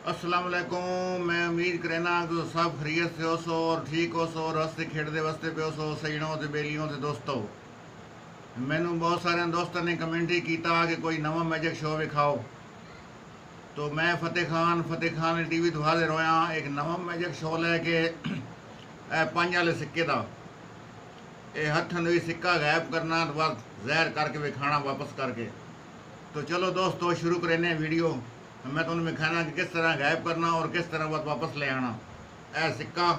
अस्सलाम वालेकुम। मैं उम्मीद करना कि सब खरीत से हो सो और ठीक हो सो और हंसते खेडते वसते पे हो सो सजनों ते बेलियों ते दोस्तों। मैनू बहुत सारे दोस्तों ने कमेंट ही किया कि कोई नवा मैजिक शो विखाओ, तो मैं फतेह खान टीवी तो हाजिर होया एक नवा मैजिक शो लैके पंज वाले सिक्के का। ये हथन भी सिक्का गायब करना तो बस जहर करके विखाना वापस करके। तो चलो दोस्तों शुरू करें वीडियो। मैं तुम्हें दिखाना कि किस तरह गायब करना और किस तरह वापस ले आना ए सिक्का।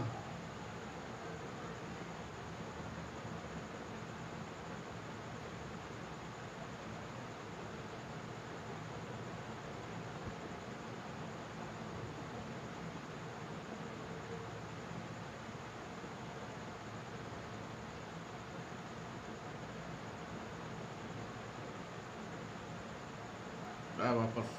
वापस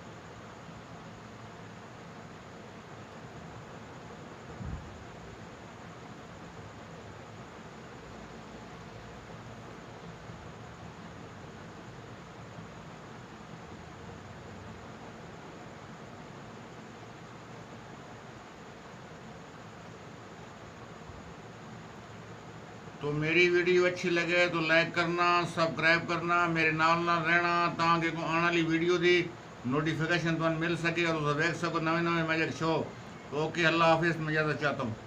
तो मेरी वीडियो अच्छी लगे तो लाइक करना, सब्सक्राइब करना, मेरे नाल रहना ताकि आने वाली वीडियो की नोटिफिकेशन तुम्हें मिल सके और उसे देख सको नवे नवे मैजिक शो। तो ओके, अल्लाह हाफिज़, मैं इजाज़त चाहता हूँ।